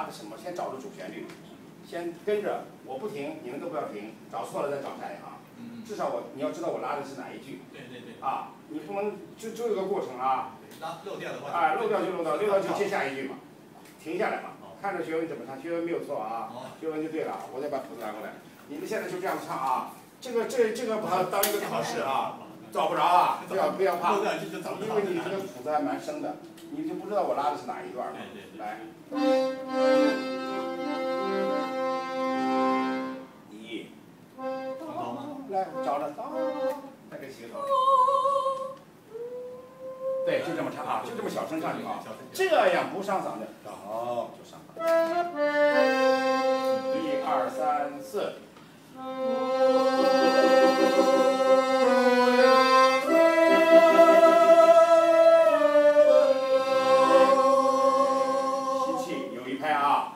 拉的什么？先找着主旋律，先跟着我不停，你们都不要停，找错了再找下一行。至少你要知道我拉的是哪一句。 对。 啊，你不能就这个过程啊。 漏掉的话。 啊，漏掉就漏掉，漏掉就接下一句嘛，停下来嘛，看着学文怎么唱，学文没有错啊，学文就对了。我再把谱子拿过来，你们现在就这样唱啊。这个把它当一个考试啊，找不着啊，不要怕，因为你这个谱子还蛮深的，你就不知道我拉的是哪一段嘛。来。来，找着，再给起个头。对，就这么唱啊，就这么小声唱就好，这样不上嗓子，好就上嗓。1、2、3、4。吸气，有一拍啊。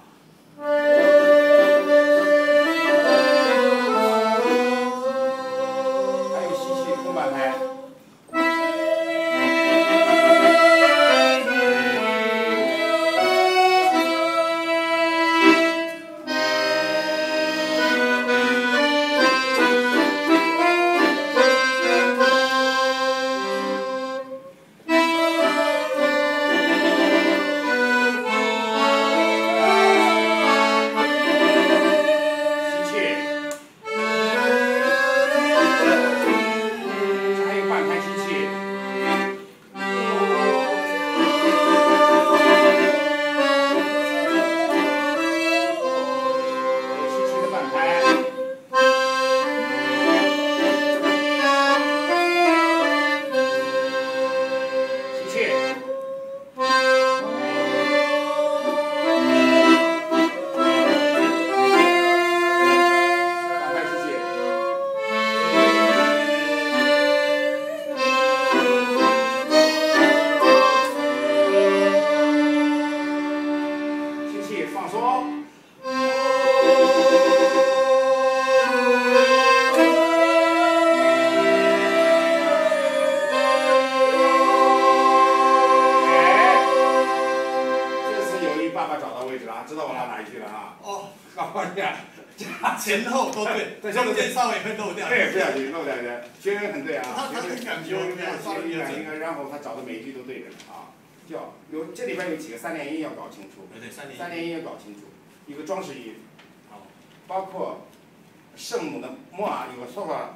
前后都对，中间稍微会漏掉。 对，不小心漏掉的，学员很对啊。 他很讲究， 然后他找的每一句都对着啊。这里边有几个3连音要搞清楚。 对 ，3连音要搞清楚，一个装饰音。包括圣母的末啊，有个说法。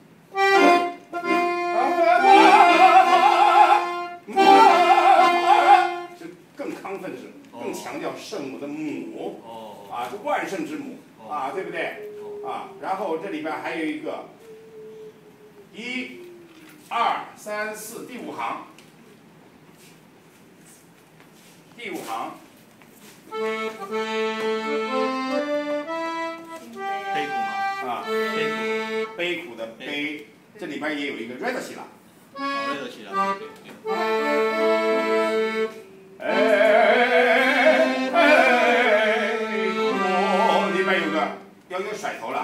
是更亢奋的是，更强调圣母的母。啊，是万圣之母。啊，对不对？啊，然后这里边还有一个1、2、3、4，第5行，第5行。 悲苦吗？ 啊，悲苦的悲，这里边也有一个 red 希腊。 red 希腊。 要有甩头了，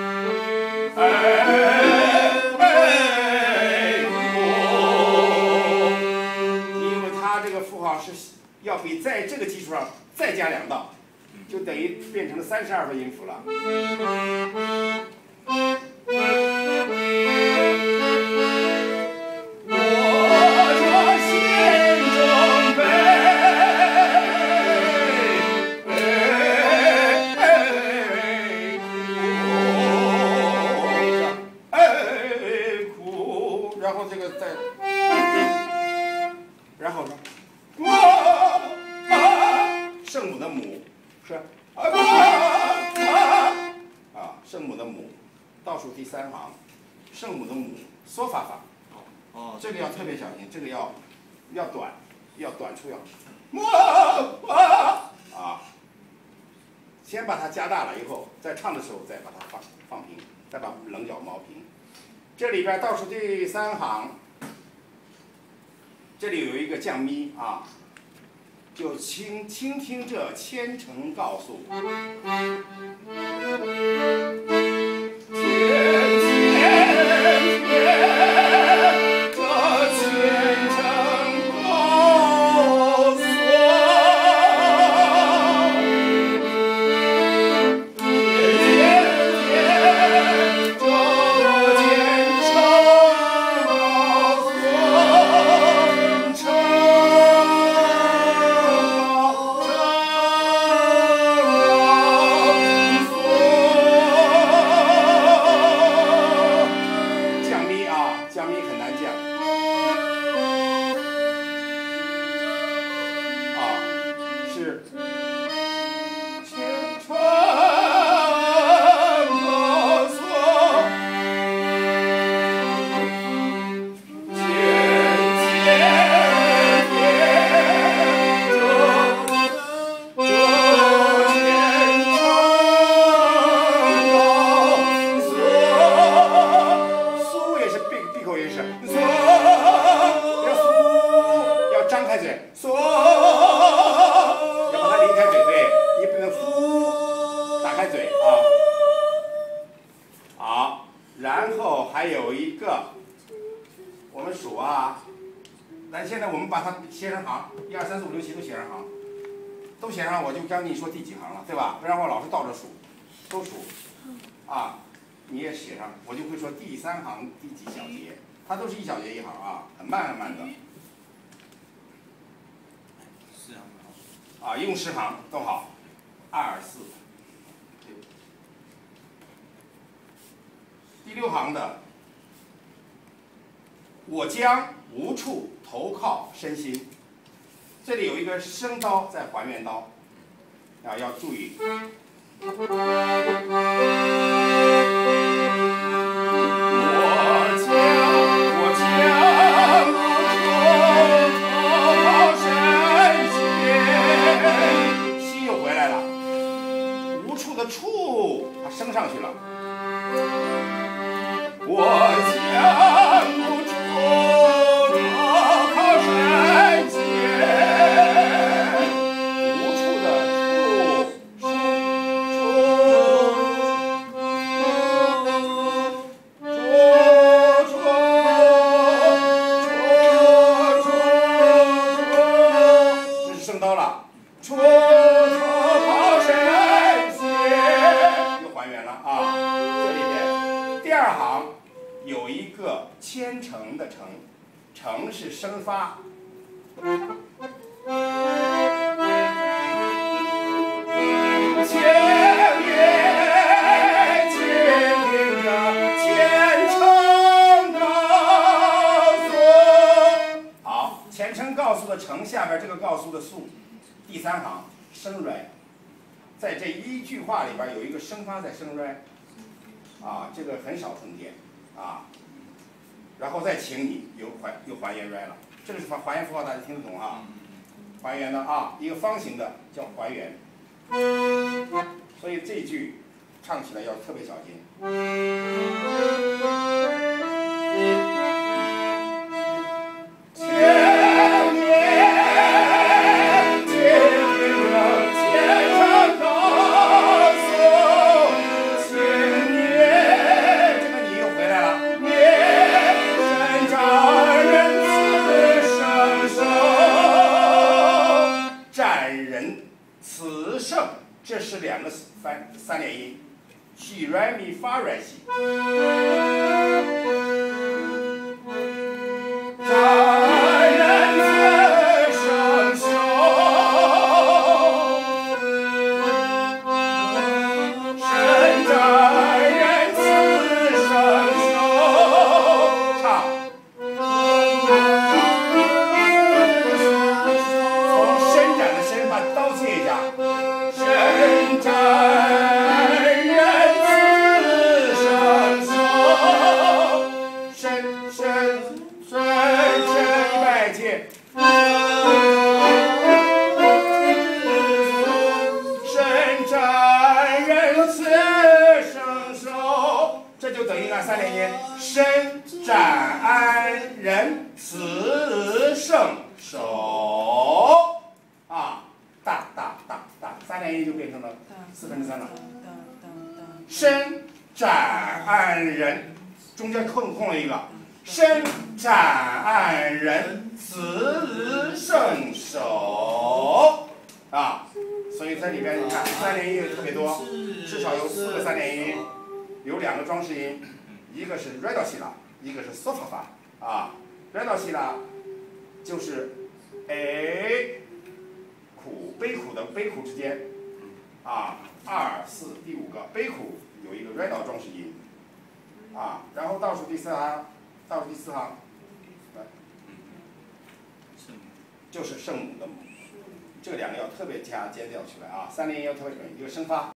因为它这个符号是要比在这个基础上再加2道，就等于变成了32个音符了。圣母的母是圣母的母，倒数第3行，圣母的母嗦发法。这个要特别小心，这个要短，短处要先把它加大了以后，在唱的时候再把它放平，再把棱角锚平。这里边倒数第3行，这里有一个降咪啊。就倾听这虔诚告诉， 个，我们数啊，来，现在我们把它写上行，1、2、3、4、5、6、7都写上行，都写上，我就跟你说第几行了，对吧？不然我老是倒着数，都数，啊，你也写上，我就会说第3行第几小节，它都是1小节1行啊，很慢很慢的。啊，一共10行都好，2、4、6。第6行的，我将无处投靠身心，这里有一个升刀在还原刀，啊，要注意。处，它升上去了。我将无处投靠身前，无处的这是升刀了。处有一个虔诚的诚，诚是升发，千言坚定着虔诚告诉。好，虔诚告诉的诚下边这个告诉的诉，第3行升软，在这一句话里边有一个升发在升软，啊，这个很少重见。啊，然后再请你又还原 right 了，这个是还原符号，大家听得懂啊？还原的啊，一个方形的叫还原，所以这句唱起来要特别小心。这是2个3连音，西来咪发来西。展人自生修，身展人自生修。唱。从伸展的伸把刀切一下。伸展人自生修，伸100节，伸展人自生修，这就等于那3连音，伸展人自生修，啊，大3连音就变成了3/4了。伸展人，中间空了一个，伸展人自生修，啊，所以在里边你看3连音特别多，至少有4个3连音，有2个装饰音，一个是 re 到西拉，一个是 so 发发，啊 ，re 到西拉就是苦悲苦的悲苦之间，啊，2、4第5个悲苦有一个 re 到装饰音，啊，然后倒数第4行，就是圣母的母，这2个要特别加尖调起来啊，3连音要特别准，一个升发。